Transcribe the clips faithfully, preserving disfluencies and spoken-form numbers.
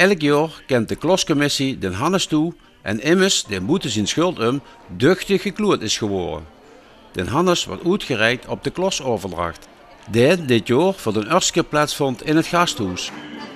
Elk jaar kent de klascommissie den Hannes toe en immers de moeten zijn schuld om duchtig gekloerd is geworden. Den Hannes wordt uitgereikt op de klasoverdracht, die dit jaar voor de eerste keer plaatsvond in het gasthuis.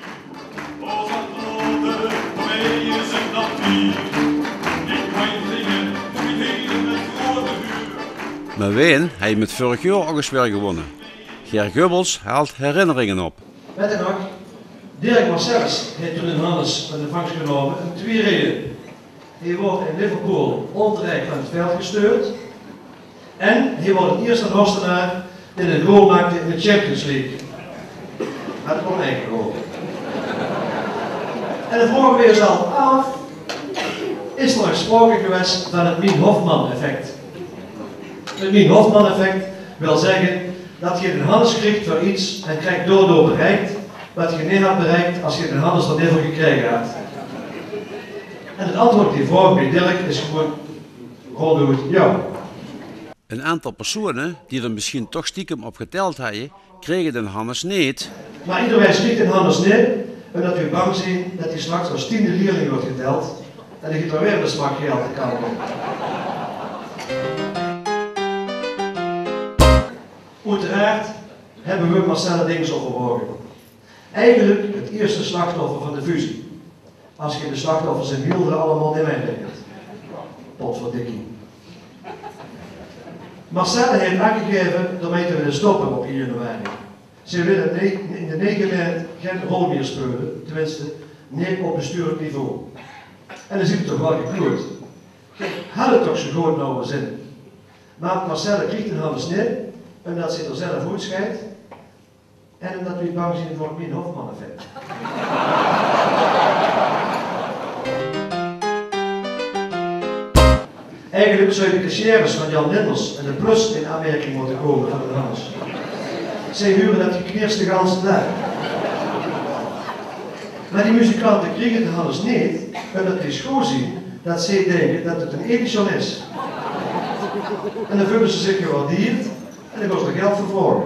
Maar ween hij met vorig jaar ook eens weer gewonnen. Ger Gubbels haalt herinneringen op. Met en ook, Dirk Marcellus heeft toen een Hannes van de vangst genomen om twee redenen. Hij wordt in Liverpool onterecht van het veld gestuurd en hij wordt het eerste Horstenaar in het goal maakte in de Champions League. Had het ook eigen goal. En de vraag weer is al af, is er gesproken geweest van het Mien Hofman effect? Het Mien Hofman effect wil zeggen dat je een Hannes krijgt voor iets en krijgt doordoor bereikt wat je niet had bereikt als je een Hannes er niet voor gekregen had. En het antwoord op die vraag bij Dirk is gewoon ronduit ja. Een aantal personen die er misschien toch stiekem op geteld hadden, kregen den Hannes niet. Maar iedereen schiet een Hannes niet, omdat we bang zijn dat hij straks als tiende leerling wordt geteld en dan gaat er weer een smak geld te kant op. Uiteraard hebben we Marcelle Dings overwogen. Eigenlijk het eerste slachtoffer van de fusie. Als je de slachtoffers in Wielderen allemaal niet meerekent. Potverdikkie. Marcelle heeft aangegeven daarmee te willen stoppen op één januari. Ze willen in de negen maanden geen rol meer spelen, tenminste niet op bestuurlijk niveau. En dan ziet het toch wel gekloerd. Had het toch zo goed nou wel zin. Maar Marcelle krijgt een Hannes niet, omdat ze er zelf uitscheidt en omdat we bang zijn voor het Mien Hofman effect. Eigenlijk zou de cashiers van Jan Linders en de Plus in aanmerking moeten komen van de Hannes. Zij huren dat gekneerst de ganse dag. Maar die muzikanten kregen de Hannes niet, omdat die schoon zien dat zij denken dat het een edition is. En dan voelen ze zich gewaardeerd en dan wordt er geld voor.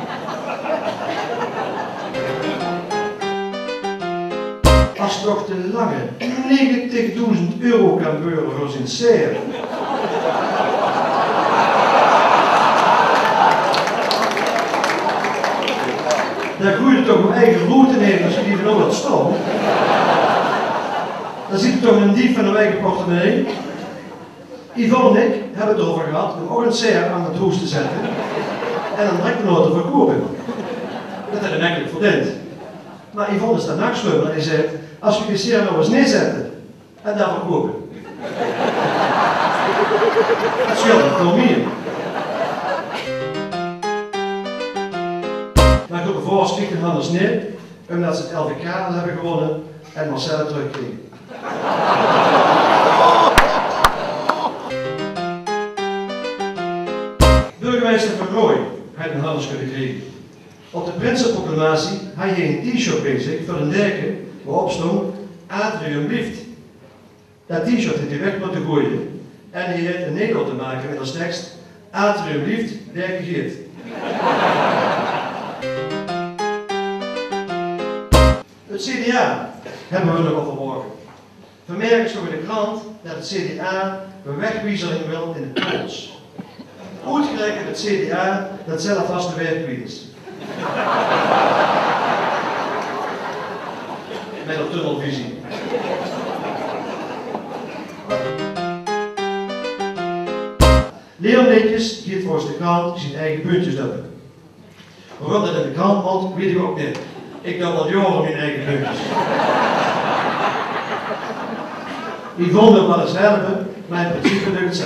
Als toch de lange negentigduizend euro kan beuren voor zijn seer. Dan groeit toch mijn eigen route nemen als je die van over het stom. Dan ziet het toch een dief van een eigen portemonnee. Yvonne en ik hebben het erover gehad om ook een seer aan het hoes te zetten en een treknoot te verkopen. Dat had hij eigenlijk verdiend. Maar Yvonne is daarna geslopen en hij zei, als we die seer nou eens neerzetten en daar verkopen. Dat scheelt een veel meer. Maar ik doe vervolgens kreeg de Hannes neer, omdat ze het L V K al hebben gewonnen en Marcelle terugkregen. Burgemeester Van Rooij had een Hannes kunnen krijgen. Op de Prinsenproclamatie had je een t-shirt bezig voor een deken waarop stond Atrium lieft. Dat t-shirt had hij weg moeten gooien en hij had een Nederland te maken met als tekst Atrium lieft, deken geert. Het C D A hebben we nog overwogen. Vanmiddag is nog in de krant dat het C D A een wegwijzering wil in de tolls. Uitgerekend het C D A dat zelf vast de werkwiel is. Met een tunnelvisie. Leon Netjes geeft volgens de krant zijn eigen puntjes hebben. Waarom dat in de krant moet, weet ik ook niet. Ik doe al jaren mijn eigen puntjes. Yvonne wil wel eens helpen, maar in principe doe ik het zelf.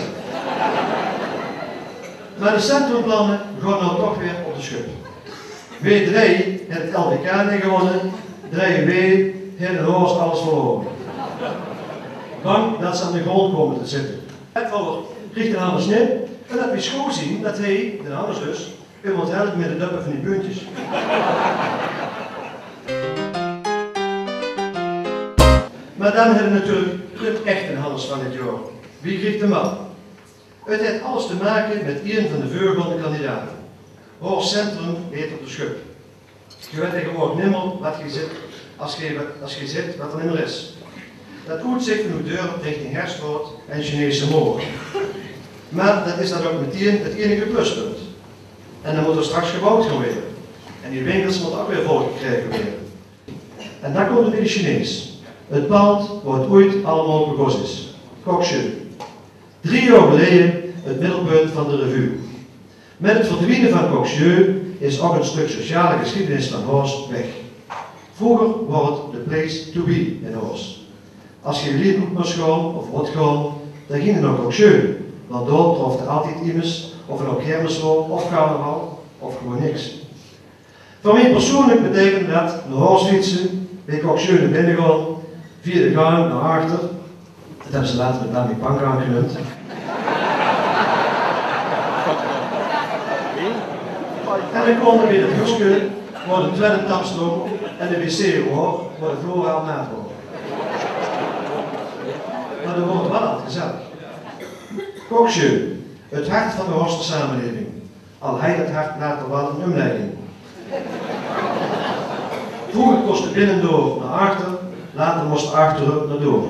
Maar de centrumplannen gaan nou toch weer op de schub. W drie heeft het L V K niet gewonnen, drie W heeft de Hoors alles verloren. Bang dat ze aan de grond komen te zitten. Het wordt krijgt de Hannes niet, en dat we schoon zien dat hij, de Hannes dus, iemand helpt met de duppen van die puntjes. Maar dan hebben we natuurlijk het echte Hannes van het jaar. Wie krijgt de man? Het heeft alles te maken met een van de voorgaande kandidaten. Hoors Centrum heet op de schub. Je weet tegenwoordig niet meer wat je zit als je, als je ziet wat er niet meer is. Dat uitzicht van uw deur richting Herstwoord en Chinese Moor. Maar dat is dan ook meteen het enige pluspunt. En dan moet er straks gebouwd gaan worden. En die winkels moeten ook weer volgekregen worden. En dan komt het bij de Chinees. Het pand waar het ooit allemaal begonnen is. Kok Shui. Drie jaar geleden het middelpunt van de revue. Met het verdwijnen van Kok Shui is ook een stuk sociale geschiedenis van Horst weg. Vroeger was het de place to be in Horst. Als je lief moest gaan of wat gaan, dan ging je naar Kok Shui. Want daar trof er altijd iemand, of een kermis was, of carnaval, of gewoon niks. Voor mij persoonlijk betekent dat naar Horst fietsen, bij Kok Shui naar binnen gaan, via de gang naar achter. Dat hebben ze later met Dami Pangang genoemd. En dan kwam er weer het huisje, waar de tweede tap stond en de wc hoor, waar de vloer al naad wordt. Maar dan wordt het wel altijd gezellig. Kok Shui, het hart van de Horster samenleving. Al hij het hart later wel een omleiding. Vroeger kostte binnendoor naar achter, later moest achterop naar door.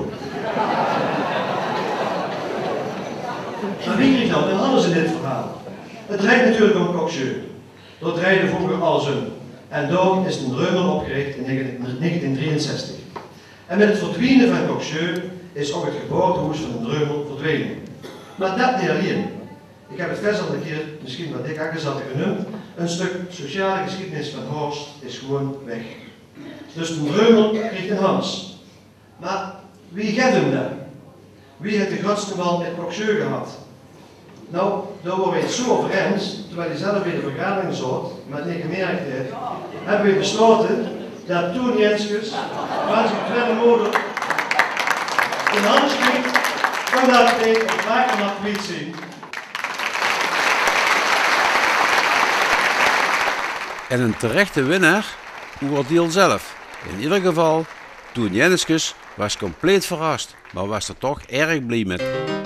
Maar wie kreeg dan een anders in dit verhaal? Het draait natuurlijk om Kok Shui. Dat draaide vroeger alles om. En daar is een Dreumel opgericht in negentien drieënzestig. En met het verdwijnen van Kok Shui is ook het geboortehuis van een Dreumel verdwenen. Maar dat niet alleen. Ik heb het vers al een keer, misschien wat dik aangezet genoemd, een stuk sociale geschiedenis van Horst is gewoon weg. Dus de Dreumel kreeg een Hans. Maar wie geeft hem dat? Wie heeft de grootste man met Kok Shui gehad? Nou, daar waren we het zo over eens, terwijl hij zelf weer de vergadering zat, maar het niet gemerkt heeft, hebben we besloten dat toen Jenskes, waar zijn tweede moeder, in Hans kreeg, kan dat ik op vaker mag niet zien. En een terechte winnaar wordt Diel zelf. In ieder geval, toen Jenskes was compleet verrast, maar was er toch erg blij met.